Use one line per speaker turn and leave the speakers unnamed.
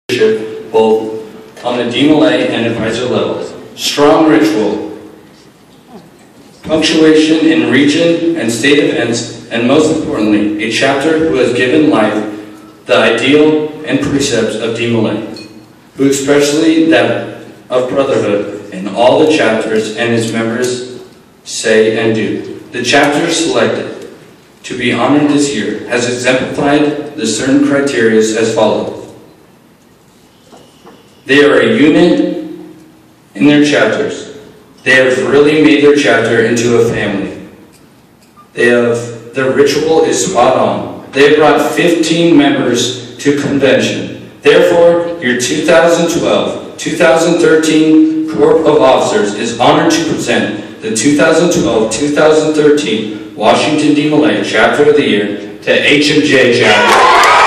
both on the DMLA and advisor levels. Strong ritual, punctuation in region and state events, and most importantly, a chapter who has given life the ideal and precepts of DMLA, who especially that of brotherhood in all the chapters and its members say and do. The chapter selected to be honored this year has exemplified the certain criteria as follows. They are a unit in their chapters. They have really made their chapter into a family. Their ritual is spot on. They have brought 15 members to convention. Therefore, your 2012-2013 Corps of Officers is honored to present the 2012-2013 Washington DMLA Chapter of the Year to HMJ Chapter.